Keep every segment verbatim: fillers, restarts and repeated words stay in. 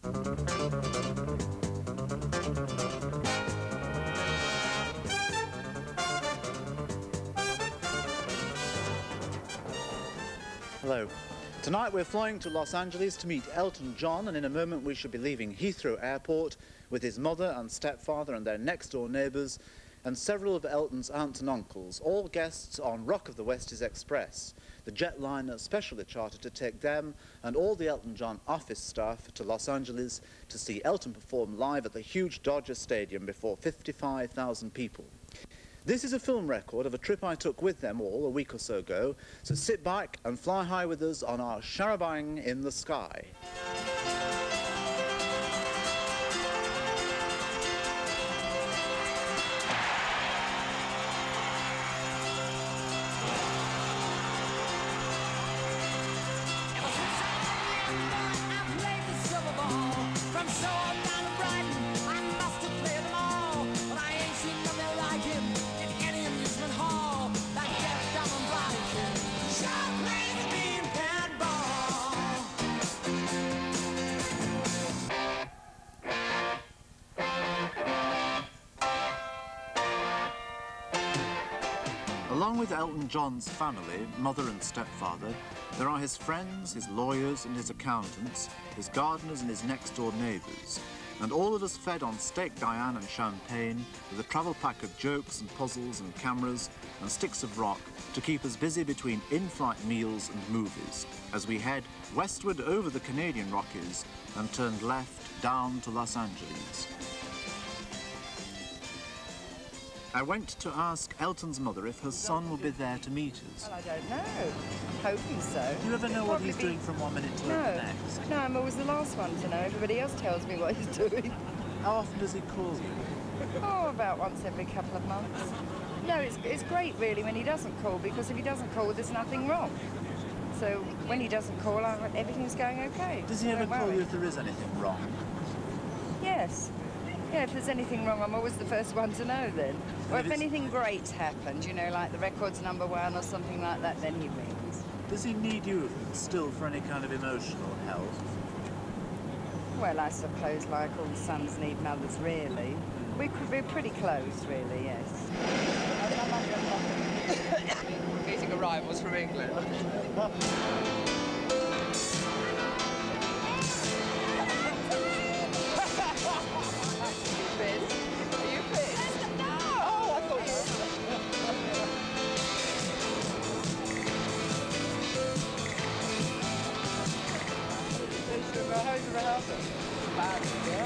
Hello. Tonight we're flying to Los Angeles to meet Elton John, and in a moment we shall be leaving Heathrow Airport with his mother and stepfather and their next-door neighbours and several of Elton's aunts and uncles, all guests on Rock of the Westies Express, the jetliner specially chartered to take them and all the Elton John office staff to Los Angeles to see Elton perform live at the huge Dodger Stadium before fifty-five thousand people. This is a film record of a trip I took with them all a week or so ago, so sit back and fly high with us on our charabang in the sky. Along with Elton John's family, mother and stepfather, there are his friends, his lawyers and his accountants, his gardeners and his next-door neighbours, and all of us fed on steak Diane and champagne with a travel pack of jokes and puzzles and cameras and sticks of rock to keep us busy between in-flight meals and movies as we head westward over the Canadian Rockies and turned left down to Los Angeles. I went to ask Elton's mother if her son would be there to meet us. Well, I don't know. I'm hoping so. Do you ever know what he's be... doing from one minute to no. the next? No, I'm always the last one to know. Everybody else tells me what he's doing. How often does he call you? Oh, about once every couple of months. No, it's, it's great, really, when he doesn't call, because if he doesn't call, there's nothing wrong. So when he doesn't call, I, everything's going okay. Does he ever call you if there is anything wrong? Yes. Yeah, if there's anything wrong, I'm always the first one to know then. Or if, if anything great's happened, you know, like the record's number one or something like that, then he rings. Does he need you still for any kind of emotional help? Well, I suppose like all sons need mothers, really. We could be pretty close, really, yes. Meeting arrivals from England. How's the rehearsal? Bad, yeah.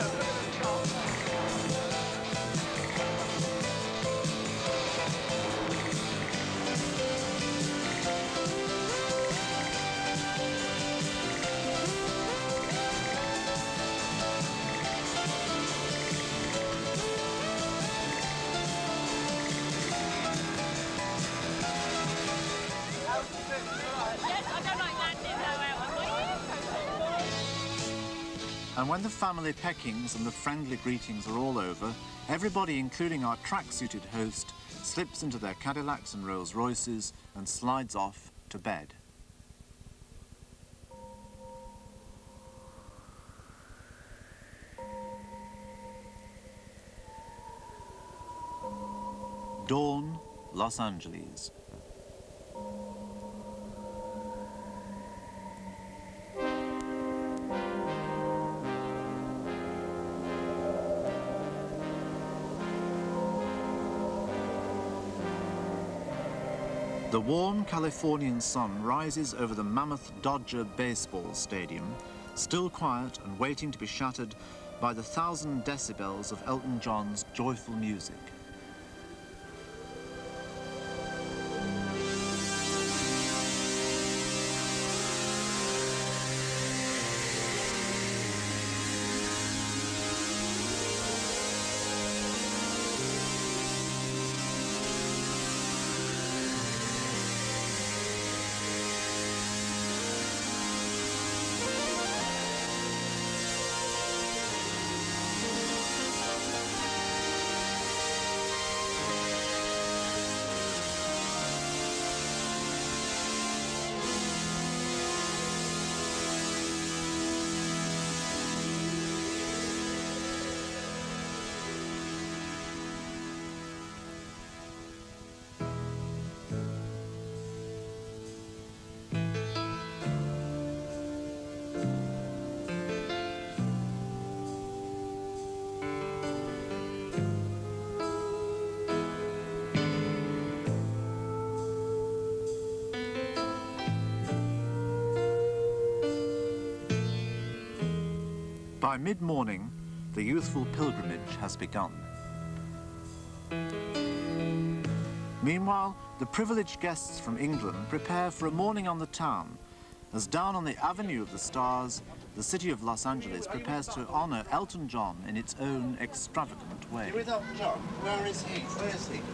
And when the family peckings and the friendly greetings are all over, everybody, including our track-suited host, slips into their Cadillacs and Rolls Royces and slides off to bed. Dawn, Los Angeles. The warm Californian sun rises over the mammoth Dodger baseball stadium, still quiet and waiting to be shattered by the thousand decibels of Elton John's joyful music. By mid-morning, the youthful pilgrimage has begun. Meanwhile, the privileged guests from England prepare for a morning on the town, as down on the Avenue of the Stars, the city of Los Angeles prepares to honour Elton John in its own extravagant way. You're with Elton John? Where is he? Where is he?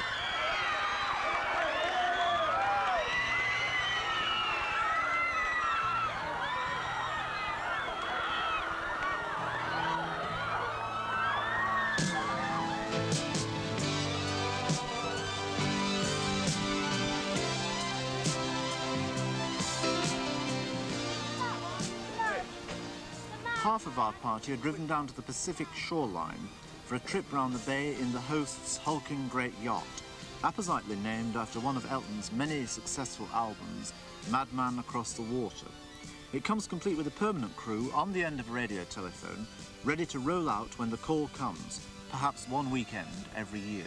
Half of our party are driven down to the Pacific shoreline for a trip round the bay in the host's hulking great yacht, appositely named after one of Elton's many successful albums, Madman Across the Water. It comes complete with a permanent crew on the end of a radio telephone, ready to roll out when the call comes, perhaps one weekend every year.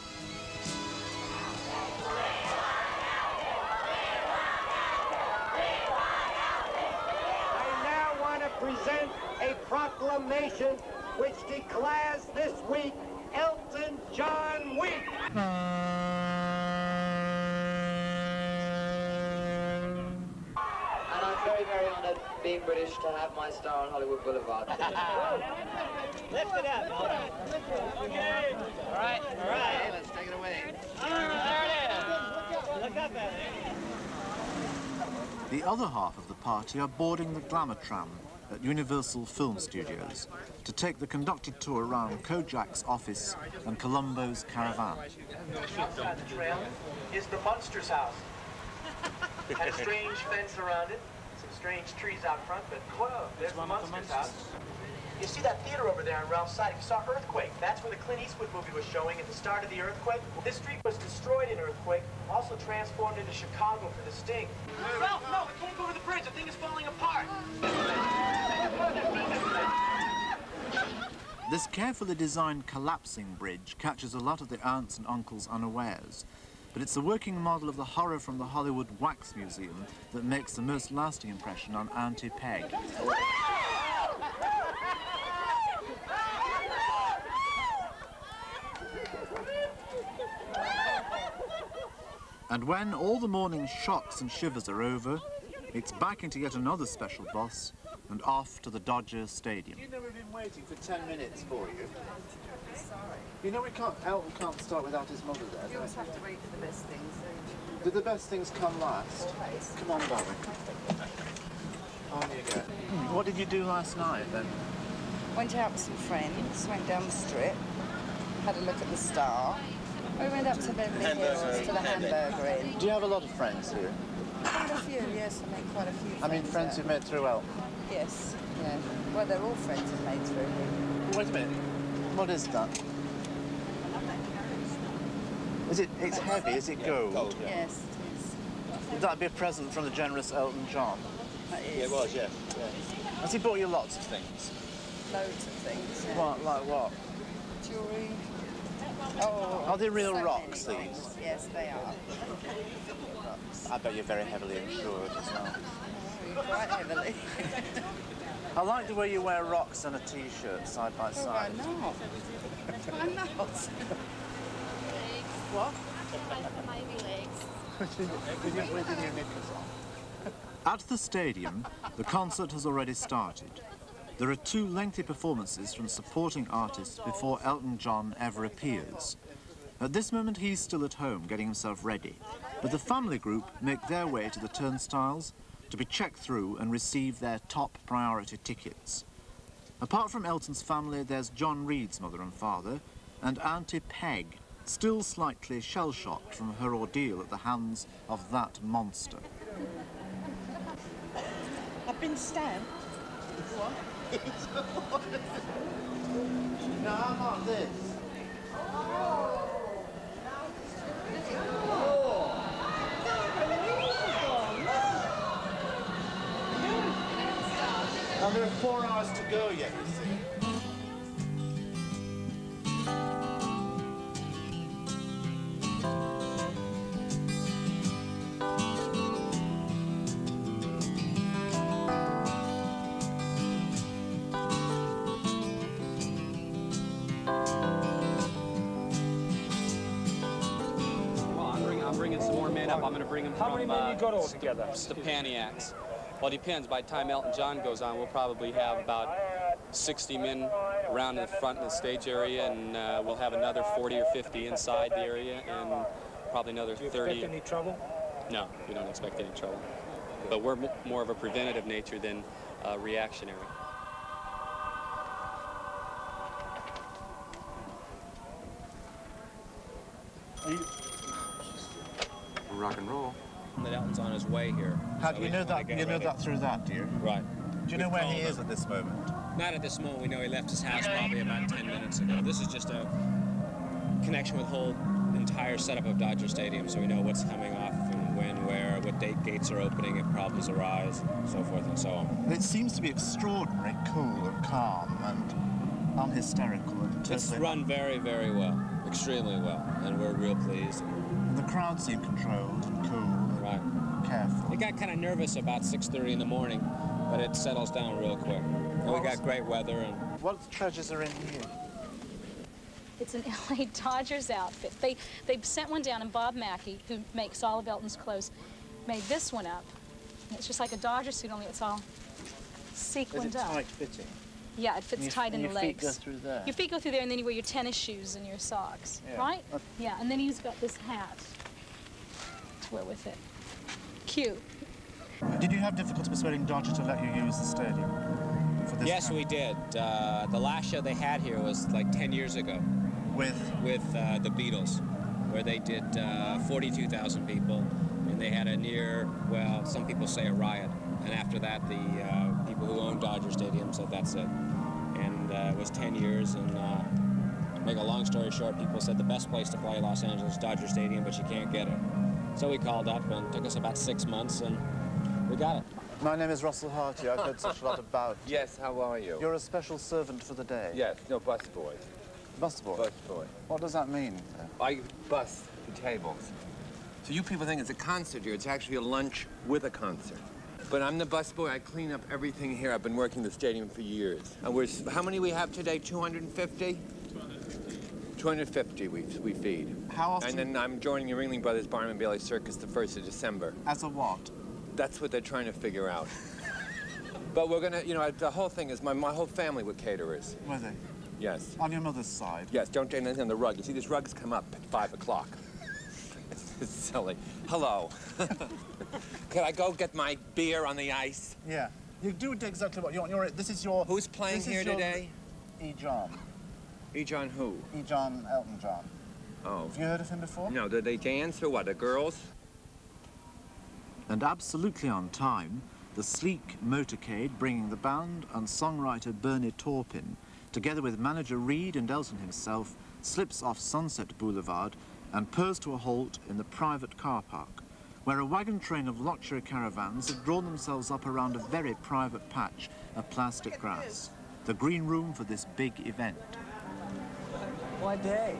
Present a proclamation which declares this week Elton John Week. And I'm very, very honoured being British to have my star on Hollywood Boulevard. Lift it up. Okay. All right, all right. Hey, let's take it away. There it is. Look up at it. The other half of the party are boarding the glamour tram at Universal Film Studios to take the conducted tour around Kojak's office and Columbo's caravan. Outside the trail is the Munsters house. Had a strange fence around it, some strange trees out front, but whoa, there's the Munsters house. You see that theater over there on Ralph's side? You saw Earthquake. That's where the Clint Eastwood movie was showing at the start of the earthquake. This street was destroyed in earthquake, also transformed into Chicago for the Sting. Ralph, no, we can't go over the bridge. The thing is falling apart. This carefully designed collapsing bridge catches a lot of the aunts and uncles unawares, but it's the working model of the horror from the Hollywood Wax Museum that makes the most lasting impression on Auntie Peg. And when all the morning's shocks and shivers are over, it's back into yet another special boss and off to the Dodger Stadium. You know we've been waiting for ten minutes for you. Sorry. You know we can't, Elton can't start without his mother there. You always have to wait for the best things, don't you? Did the best things come last? Always. Come on, darling. On you go. Hmm, what did you do last night then? Went out with some friends, went down the strip, had a look at the Star. We went up to Beverly Hills to the Hamburger Inn. Do you have a lot of friends here? Quite a few, yes, I made quite a few friends. I mean friends there. you've met through Elton? Yes, yeah. Well, they're all friends I've made through him. Wait a minute. What is that? Is it, it's heavy, is it gold? Gold, yeah. Yes, it is. Would that be a present from the generous Elton John? That is. Yeah, it was, yeah. yeah. Has he bought you lots of things? Loads of things, yeah. What, like what? Jewellery. Oh, Are they real so rocks, many these? things. Yes, they are. Rocks. I bet you're very heavily insured as well. Oh, quite heavily. I like the way you wear rocks and a t-shirt side by Oh, side. why not? Why not? What? With your, with your knickers on. At the stadium, the concert has already started. There are two lengthy performances from supporting artists before Elton John ever appears. At this moment, he's still at home getting himself ready, but the family group make their way to the turnstiles to be checked through and receive their top priority tickets. Apart from Elton's family, there's John Reed's mother and father, and Auntie Peg, still slightly shell-shocked from her ordeal at the hands of that monster. I've been stabbed. What? No, I'm not this. Now there are four hours to go yet, you see. lineup. I'm going to bring them How from many men uh, you got all together? Stepaniacs. Well, it depends. By the time Elton John goes on, we'll probably have about sixty men around in the front in the stage area, and uh, we'll have another forty or fifty inside the area, and probably another Do you thirty. expect any trouble? No, we don't expect any trouble. But we're m more of a preventative nature than uh, reactionary. Are you, Rock and roll. That Elton's on his way here. how So do we you know just wanna that? get You know ready. that through that, do you? Right. Do you know We've where called he him. is at this moment? Not at this moment. We know he left his house probably about ten minutes ago. This is just a connection with the whole entire setup of Dodger Stadium, so we know what's coming off and when, where, what date gates are opening, if problems arise, so forth and so on. It seems to be extraordinary, cool and calm and unhysterical. And It's totally- run very, very well, extremely well, and we're real pleased. And the crowd seem controlled and cool and Right. careful. It got kind of nervous about six thirty in the morning, but it settles down real quick. And we got great weather and What treasures are in here? It's an L A Dodgers outfit. They they sent one down, and Bob Mackey, who makes all of Elton's clothes, made this one up. And it's just like a Dodger suit, only it's all sequined Is it up. tight fitting? Yeah, it fits And your- tight in and the your legs. feet go through there? Your feet go through there, and then you wear your tennis shoes and your socks, Yeah. right? Uh, Yeah, and then he's got this hat to wear with it. Cute. Did you have difficulty persuading Dodger to let you use the stadium for this? yes, kind- we did. Uh, the last show they had here was like ten years ago. With? With uh, the Beatles, where they did uh, forty-two thousand people, and they had a near, well, some people say a riot. And after that, the uh, people who own Dodger Stadium said that's it. And uh, it was ten years, and uh, make a long story short, people said the best place to play Los Angeles is Dodger Stadium, but you can't get it. So we called up, and it took us about six months, and we got it. My name is Russell Harty. I've heard such a lot about you. Yes, how are you? You're a special servant for the day. Yes, no, bus boy. Bus boy? Bus boy. What does that mean? I bus the tables. So you people think it's a concert here. It's actually a lunch with a concert. But I'm the bus boy. I clean up everything here. I've been working the stadium for years. And we're, how many we have today? two hundred fifty? two hundred fifty we, we feed. How often? And then I'm joining the Ringling Brothers Barnum and Bailey Circus the first of December. As a what? That's what they're trying to figure out. But we're gonna, you know, the whole thing is my, my whole family were caterers. Were they? Yes. On your mother's side? Yes, don't do anything on the rug. You see, these rugs come up at five o'clock. It's, it's silly. Hello. Can I go get my beer on the ice? Yeah. You do exactly what you want. You're, this is your... Who's playing this here is your today? E. John. E. John who? E. John, Elton John. Oh. Have you heard of him before? No, do they dance or what, the girls? And absolutely on time, the sleek motorcade bringing the band and songwriter Bennie together with manager Reed and Elton himself, slips off Sunset Boulevard and purrs to a halt in the private car park, where a wagon train of luxury caravans have drawn themselves up around a very private patch of plastic grass, the green room for this big event. What day?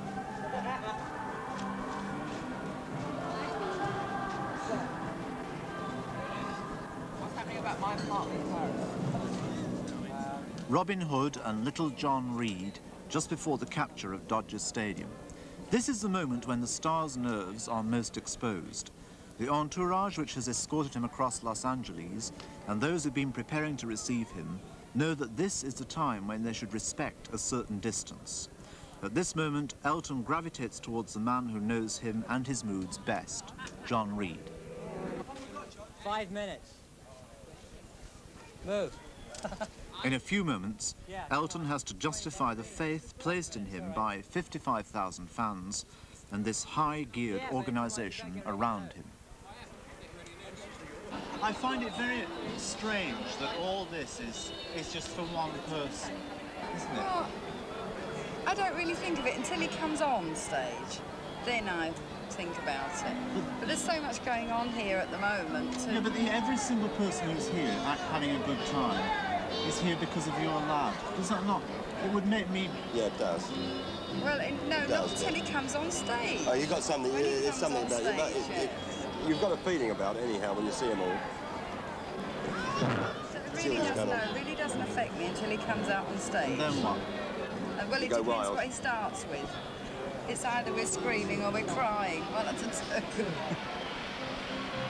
What's happening about my apartment in Paris? Robin Hood and Little John Reed just before the capture of Dodger Stadium. This is the moment when the star's nerves are most exposed. The entourage which has escorted him across Los Angeles and those who've been preparing to receive him know that this is the time when they should respect a certain distance. At this moment, Elton gravitates towards the man who knows him and his moods best, John Reed. Five minutes. Move. In a few moments, Elton has to justify the faith placed in him by fifty-five thousand fans and this high-geared organization around him. I find it very strange that all this is, is just for one person, isn't it? Well, I don't really think of it until he comes on stage. Then I think about it. But there's so much going on here at the moment. So Yeah, but the, every single person who's here act, having a good time is here because of your lad. Does that not? It would make me... Yeah, it does. Well, it, no, It not does, until yeah. he comes on stage. Oh, you got something. When he It's comes something on about you. But stage, it, it, you've got a feeling about it anyhow when you see them all. So it really what's doesn't, going no, on. it really doesn't affect me until he comes out on stage. And then what? Uh, well, You it go depends wild. what he starts with. It's either we're screaming or we're crying, one of the two.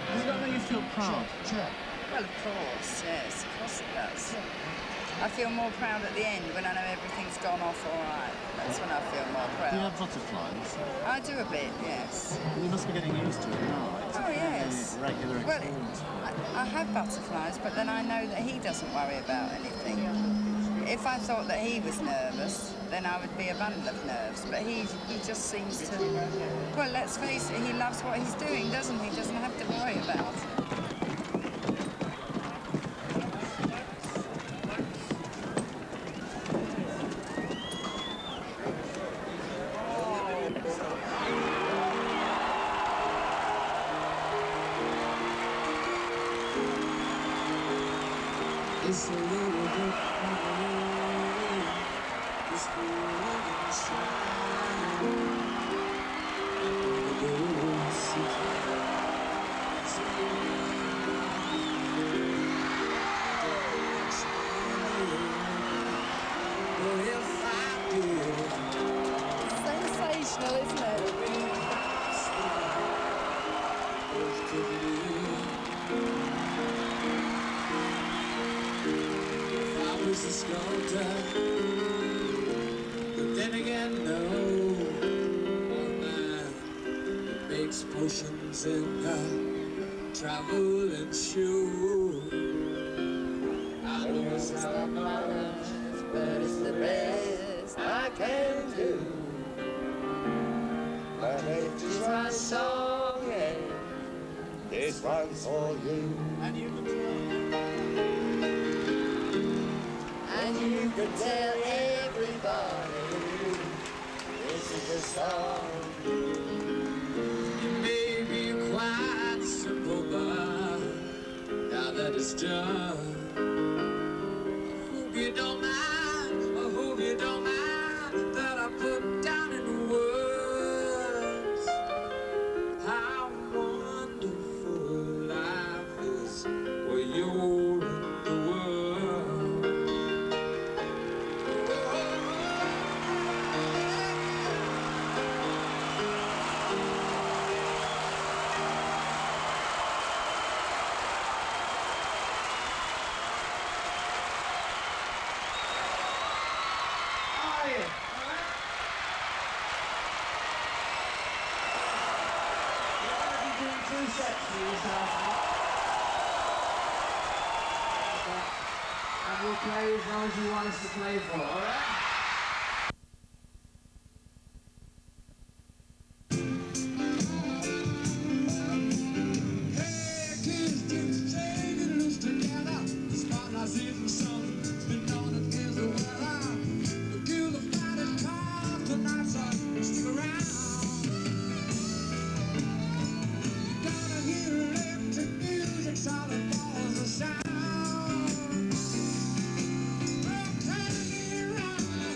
Does that make you feel proud? Check. Well, of course, yes, of course it does. I feel more proud at the end when I know everything's gone off all right. That's when I feel more proud. Do you have butterflies? I do a bit, yes. Well, you must be getting used to it now. It's Oh, a yes. regular Well, experience. I, I have butterflies, but then I know that he doesn't worry about anything. If I thought that he was nervous, then I would be a bundle of nerves. But he, he just seems to... Well, let's face it, he loves what he's doing, doesn't he? He doesn't have to worry about it. It's a little bit funny. It's the little inside. The little secret. But if I did, sensational, isn't it? I was a sculptor, but then again, no. One man that makes potions and uh, travel and show. I know it's not much, but it's the best I can do. My life is my song, and this one's for you. And you can tell. And you can tell everybody this is a song. It may be quite simple, but now that it's done, I hope you don't mind, I hope you don't mind that I put down in words how wonderful life is when you're in the world. And we'll play as long as you want us to play for, all right? Sound.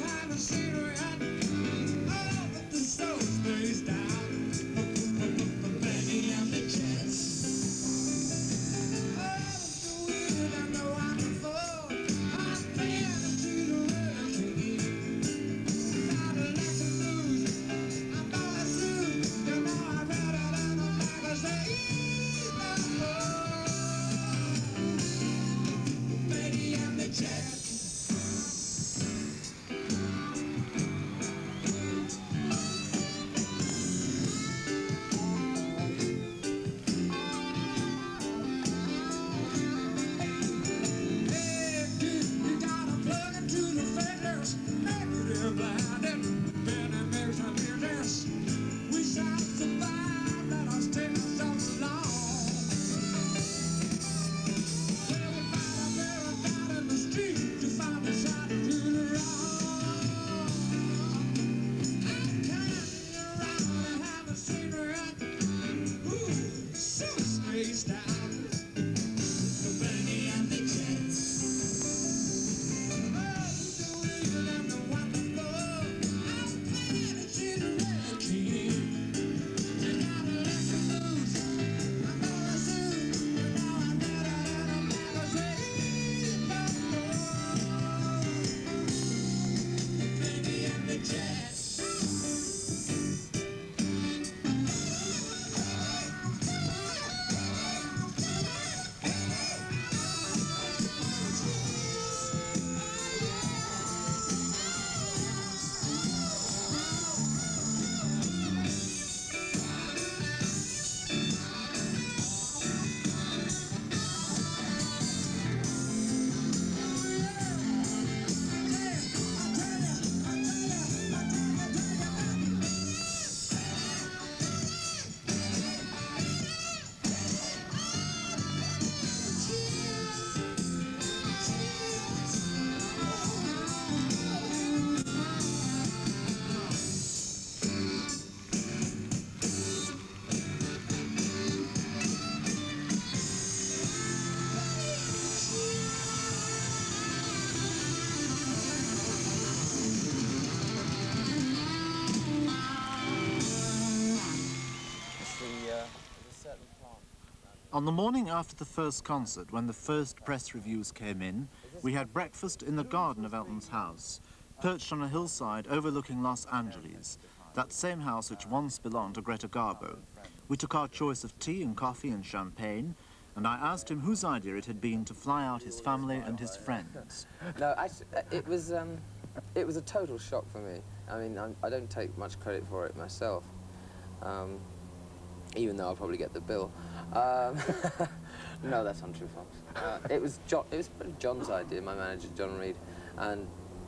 On the morning after the first concert, when the first press reviews came in, we had breakfast in the garden of Elton's house, perched on a hillside overlooking Los Angeles, that same house which once belonged to Greta Garbo. We took our choice of tea and coffee and champagne, and I asked him whose idea it had been to fly out his family and his friends. No, actually, it was, um, it was a total shock for me. I mean, I'm, I don't take much credit for it myself, um, even though I'll probably get the bill. Um, no, that's untrue, folks. Uh, it was John, it was John's idea, my manager, John Reed, and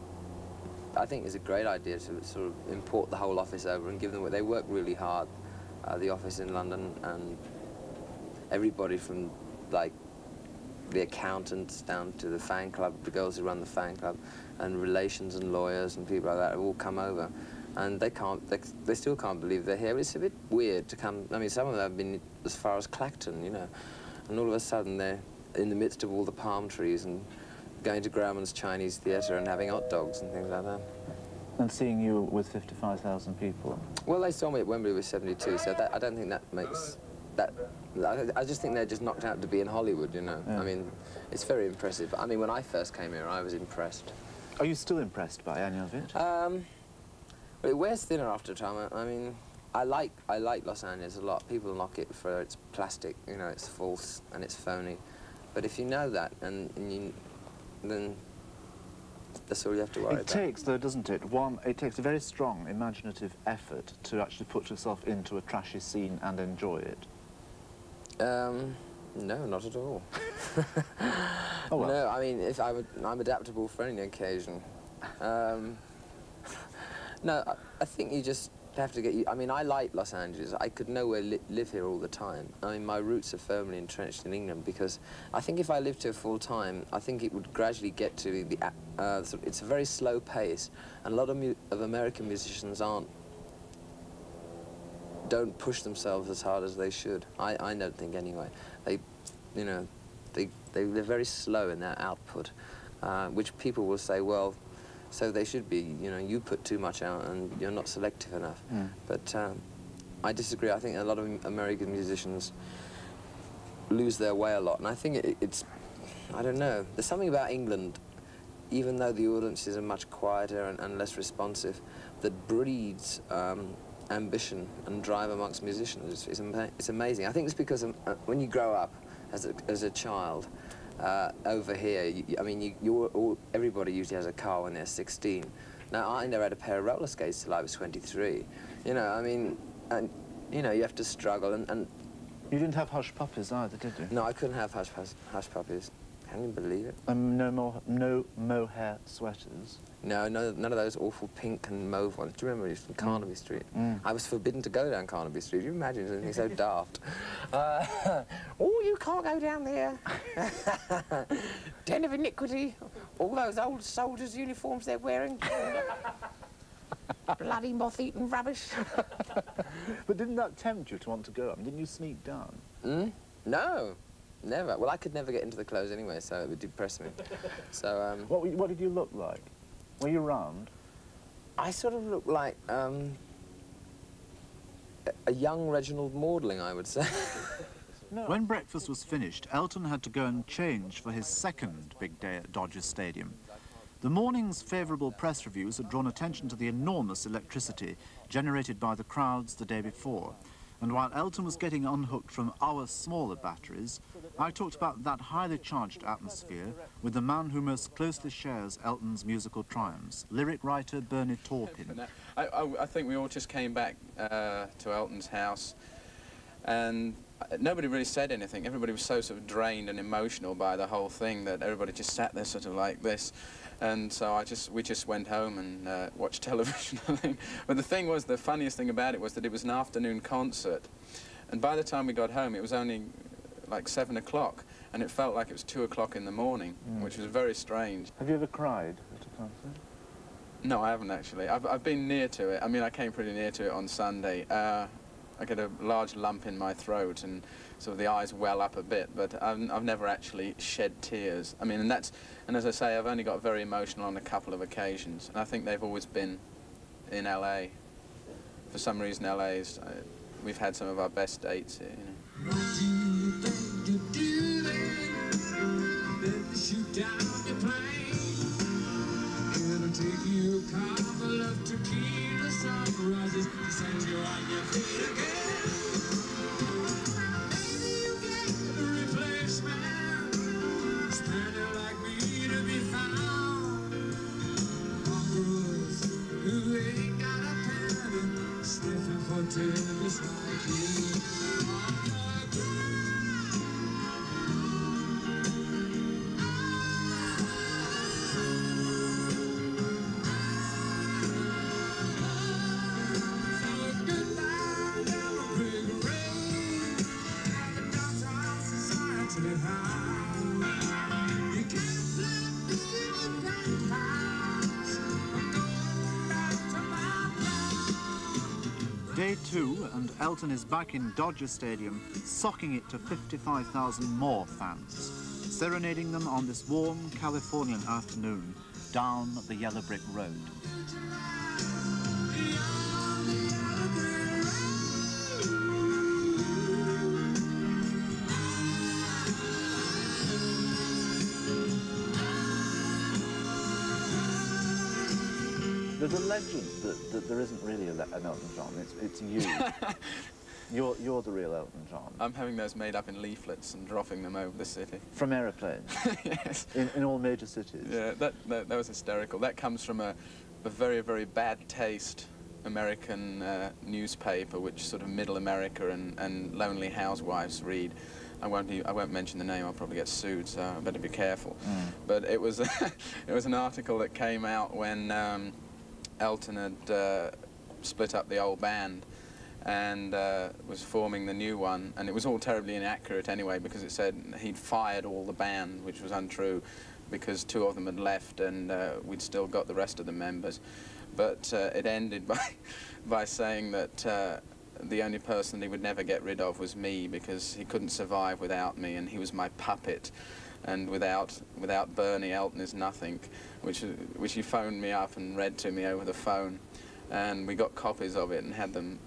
I think it's a great idea to sort of import the whole office over and give them. They work really hard, uh, the office in London, and everybody from like the accountants down to the fan club, the girls who run the fan club, and relations and lawyers and people like that have all come over, and they can't, they, they still can't believe they're here. It's a bit weird to come. I mean, some of them have been as far as Clacton, you know, and all of a sudden they're in the midst of all the palm trees and going to Grauman's Chinese Theatre and having hot dogs and things like that. And seeing you with fifty-five thousand people? Well, they saw me at Wembley with seventy-two, so that, I don't think that makes that. I, I just think they're just knocked out to be in Hollywood, you know. Yeah. I mean, it's very impressive. I mean, when I first came here, I was impressed. Are you still impressed by any of it? Um, well, it wears thinner after a time. I mean, I like I like Los Angeles a lot. People knock it for its plastic, you know, it's false and it's phony. But if you know that, and, and you, then that's all you have to worry about. It takes, though, doesn't it? One, it takes a very strong imaginative effort to actually put yourself into a trashy scene and enjoy it. Um, no, not at all. Oh, well. No, I mean, if I would, I'm adaptable for any occasion. Um, no, I, I think you just have to get. I mean, I like Los Angeles. I could nowhere li live here all the time. I mean, my roots are firmly entrenched in England because I think if I lived here full time, I think it would gradually get to the. Uh, sort of, it's a very slow pace, and a lot of mu of American musicians aren't. Don't push themselves as hard as they should. I I don't think anyway. They, you know, they they they're very slow in their output, uh, which people will say, well. So they should be, you know, you put too much out and you're not selective enough. Mm. But um, I disagree. I think a lot of American musicians lose their way a lot. And I think it, it's, I don't know, there's something about England, even though the audiences are much quieter and, and less responsive, that breeds um, ambition and drive amongst musicians. It's, it's, ama it's amazing. I think it's because um, uh, when you grow up as a, as a child, Uh, over here, you, I mean, you, you're all, everybody usually has a car when they're sixteen. Now, I never had a pair of roller skates till I was twenty-three. You know, I mean, and, you know, you have to struggle, and... and you didn't have hush puppies either, did you? No, I couldn't have hush, hush, hush puppies. Can you believe it? Um, no more, no mohair sweaters? No, no, none of those awful pink and mauve ones. Do you remember from Carnaby mm. Street? Mm. I was forbidden to go down Carnaby Street. You imagine something so daft. Uh, oh, you can't go down there. Den of iniquity. All those old soldiers' uniforms they're wearing. Bloody moth-eaten rubbish. But didn't that tempt you to want to go up? Didn't you sneak down? Mm? No. Never. Well, I could never get into the clothes anyway, so it would depress me. So, um... What, what did you look like? Were you round? I sort of looked like, um... a young Reginald Maudling, I would say. No. When breakfast was finished, Elton had to go and change for his second big day at Dodger Stadium. The morning's favourable press reviews had drawn attention to the enormous electricity generated by the crowds the day before. And while Elton was getting unhooked from our smaller batteries, I talked about that highly charged atmosphere with the man who most closely shares Elton's musical triumphs, lyric writer Bennie. I, I, I think we all just came back uh, to Elton's house, and nobody really said anything. Everybody was so sort of drained and emotional by the whole thing that everybody just sat there sort of like this. And so I just, we just went home and uh, watched television. But the thing was, the funniest thing about it was that it was an afternoon concert. And by the time we got home, it was only like seven o'clock, and it felt like it was two o'clock in the morning, mm. which was very strange. Have you ever cried at a concert? No, I haven't actually. I've, I've been near to it. I mean, I came pretty near to it on Sunday. Uh, I get a large lump in my throat and sort of the eyes well up a bit, but I've, I've never actually shed tears. I mean, and that's, and as I say, I've only got very emotional on a couple of occasions, and I think they've always been in L A. For some reason, L A's, uh, we've had some of our best dates here, you know. couple of tequila sunrises to set you on your feet again. Maybe you get a replacement, spender like me to be found. Mongrels who ain't got a penny, sniffing for tenderness like you. Day two, and Elton is back in Dodger Stadium, socking it to fifty-five thousand more fans, serenading them on this warm Californian afternoon down the yellow brick road. There's a legend that, that there isn't really a, an Elton John. It's, it's you. you're, you're the real Elton John. I'm having those made up in leaflets and dropping them over the city. From aeroplanes? Yes. In, in all major cities? Yeah, that, that, that was hysterical. That comes from a, a very, very bad taste American uh, newspaper, which sort of middle America and, and lonely housewives read. I won't, I won't mention the name, I'll probably get sued, so I better be careful. Mm. But it was, it was an article that came out when um, Elton had uh, split up the old band and uh, was forming the new one, and it was all terribly inaccurate anyway, because it said he'd fired all the band, which was untrue, because two of them had left and uh, we'd still got the rest of the members. But uh, it ended by, by saying that uh, the only person he would never get rid of was me, because he couldn't survive without me, and he was my puppet. And without, without Bernie, Elton is nothing, which, which he phoned me up and read to me over the phone. And we got copies of it and had them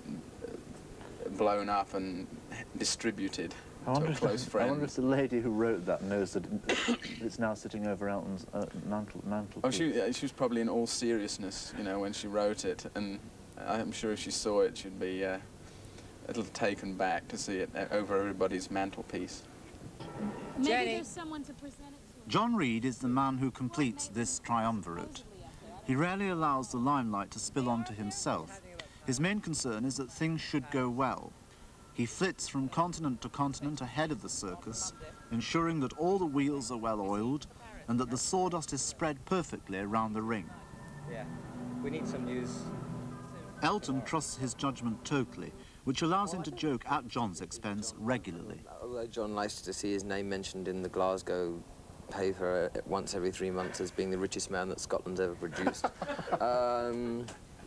blown up and distributed I wonder, to a close if, friend. I wonder if the lady who wrote that knows that it's now sitting over Elton's uh, mantle, mantle. Oh, she, yeah, she was probably in all seriousness, you know, when she wrote it. And I'm sure if she saw it, she'd be uh, a little taken back to see it over everybody's mantelpiece. Maybe Jenny. There's someone to present it to. John Reed is the man who completes this triumvirate. He rarely allows the limelight to spill onto himself. His main concern is that things should go well. He flits from continent to continent ahead of the circus, ensuring that all the wheels are well oiled and that the sawdust is spread perfectly around the ring. Yeah, we need some news. Elton trusts his judgment totally, which allows him to joke at John's expense regularly. Although John likes to see his name mentioned in the Glasgow paper once every three months as being the richest man that Scotland's ever produced. um,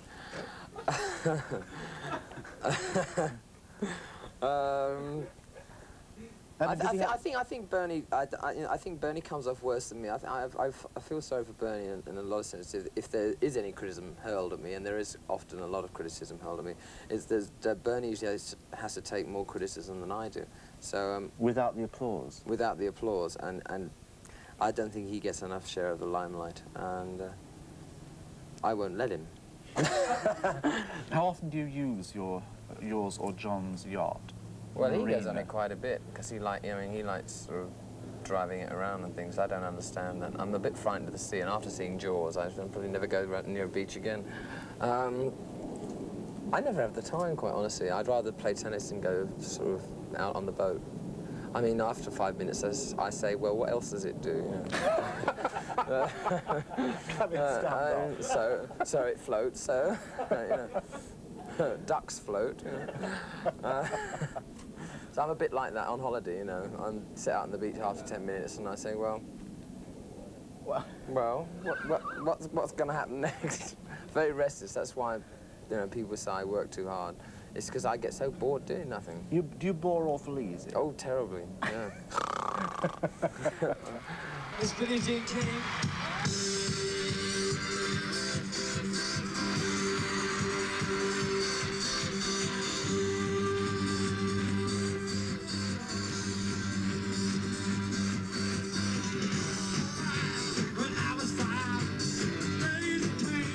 um, I, I, th I think I think Bernie I, I, you know, I think Bernie comes off worse than me. I, th I've, I've, I feel sorry for Bernie in, in a lot of senses. If, if there is any criticism hurled at me, and there is often a lot of criticism hurled at me, is that Bernie usually has, has to take more criticism than I do. So um, without the applause. Without the applause, and and I don't think he gets enough share of the limelight, and uh, I won't let him. How often do you use your yours or John's yacht? Well, he goes on it quite a bit because he like I mean he likes sort of driving it around and things. I don't understand that. I'm a bit frightened of the sea, and after seeing Jaws, I'll probably never go near a beach again. Um, I never have the time, quite honestly. I'd rather play tennis and go sort of out on the boat. I mean, after five minutes, I say, well, what else does it do? You know? uh, uh, so, so it floats. So, uh, you know, ducks float. You know. uh, so I'm a bit like that on holiday. You know, I'm sit out on the beach after ten minutes, and I say, well, well, what, what, what's what's going to happen next? Very restless. That's why, you know, people say I work too hard. It's because I get so bored doing nothing. You, do you bore awfully easy? Oh, terribly, yeah. It's Billie Jean King. When I was five, ready to play.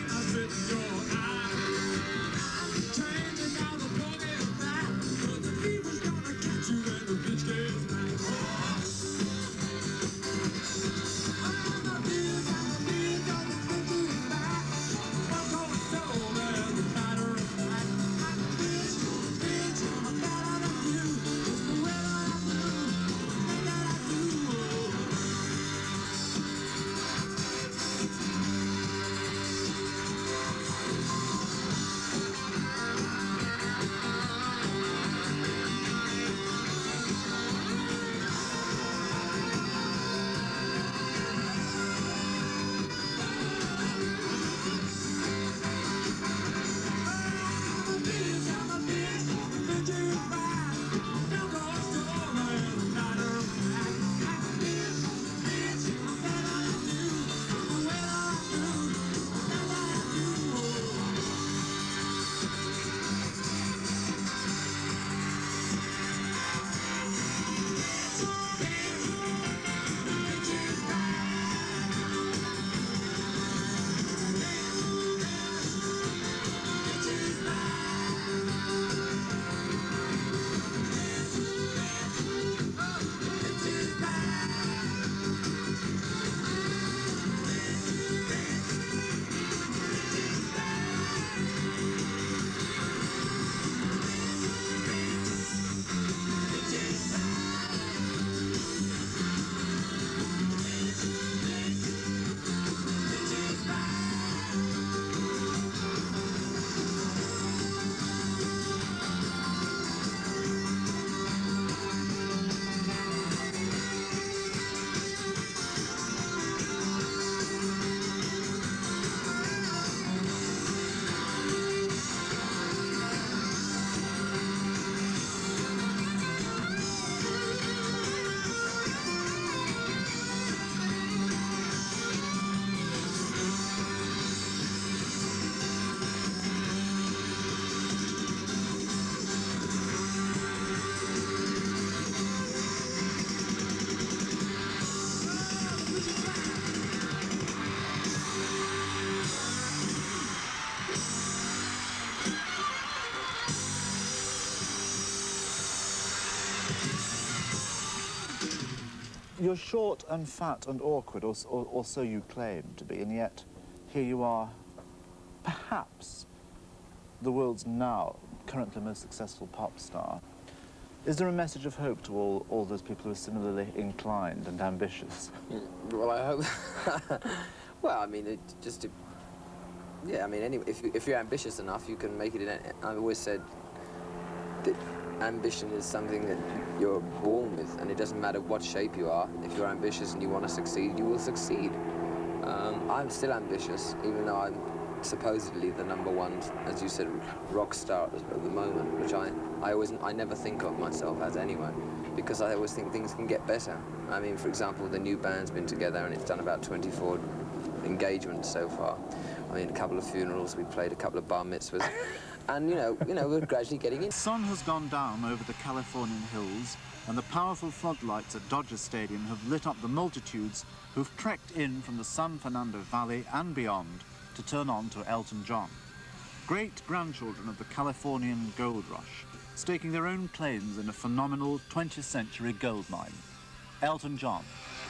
You're short and fat and awkward, or, or, or so you claim to be, and yet here you are, perhaps the world's now currently most successful pop star. Is there a message of hope to all, all those people who are similarly inclined and ambitious? Well, I hope... well, I mean, it just... To, yeah, I mean, anyway, if, you, if you're ambitious enough, you can make it in... I've always said that ambition is something that you're born with, and it doesn't matter what shape you are. If you're ambitious and you want to succeed, you will succeed. Um, I'm still ambitious, even though I'm supposedly the number one, as you said, rock star at the moment, which I, I always, I never think of myself as anyway, because I always think things can get better. I mean, for example, the new band's been together and it's done about twenty-four engagements so far. I mean, a couple of funerals, we played a couple of bar mitzvahs, and you know, you know, we're gradually getting in. The sun has gone down over the Californian hills, and the powerful floodlights at Dodger Stadium have lit up the multitudes who've trekked in from the San Fernando Valley and beyond to turn on to Elton John. Great-grandchildren of the Californian gold rush, staking their own claims in a phenomenal twentieth century gold mine. Elton John.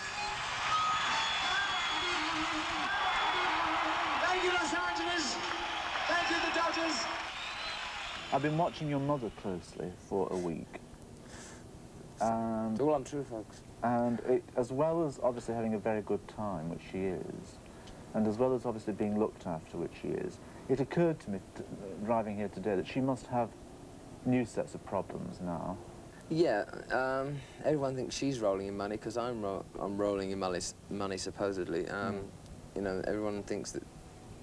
Thank you, Los Angeles. Thank you, the Dodgers. I've been watching your mother closely for a week. And, it's all untrue, folks. And it, as well as obviously having a very good time, which she is, and as well as obviously being looked after, which she is, it occurred to me, t driving here today, that she must have new sets of problems now. Yeah, um, everyone thinks she's rolling in money because I'm, ro I'm rolling in money, money supposedly. Um, mm. You know, everyone thinks that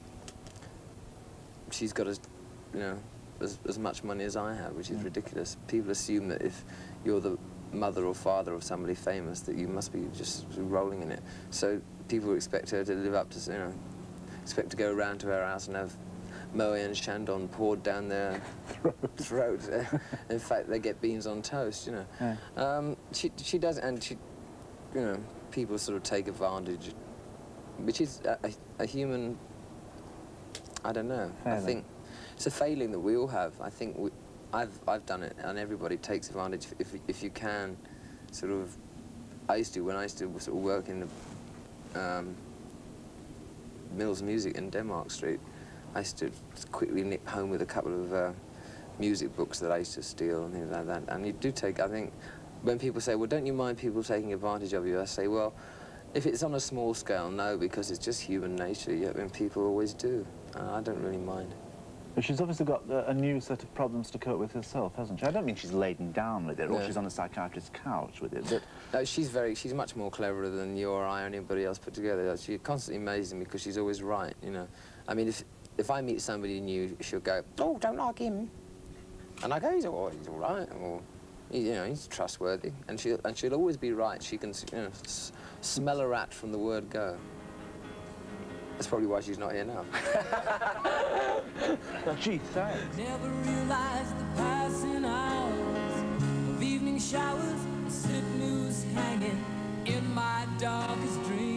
she's got as, you know, as, as much money as I have, which is mm. ridiculous. People assume that if you're the mother or father of somebody famous, that you must be just rolling in it. So people expect her to live up to, you know, expect to go around to her house and have Moët and Chandon poured down their throat. In fact, they get beans on toast, you know. Yeah. Um, she, she does, and she, you know, people sort of take advantage, which is a, a, a human, I don't know, failing. I think it's a failing that we all have. I think we, I've, I've done it, and everybody takes advantage if, if you can, sort of. I used to, when I used to sort of work in the um, Mills Music in Denmark Street, I used to quickly nip home with a couple of uh, music books that I used to steal and things like that. And you do take, I think, when people say, well, don't you mind people taking advantage of you? I say, well, if it's on a small scale, no, because it's just human nature. I mean, people always do. Uh, I don't really mind. But she's obviously got a, a new set of problems to cope with herself, hasn't she? I don't mean she's laden down with it, or no. she's on a psychiatrist's couch with it, but... No, she's very, she's much more cleverer than you or I or anybody else put together. She constantly amazes me because she's always right, you know. I mean, if, if I meet somebody new, she'll go, oh, don't like him. And I go, he's all, he's all right, or, you know, he's trustworthy. And she'll, and she'll always be right. She can, you know, s smell a rat from the word go. That's probably why she's not here now. Gee, thanks. Never realized the passing hours of evening showers, slip news hanging in my darkest dreams.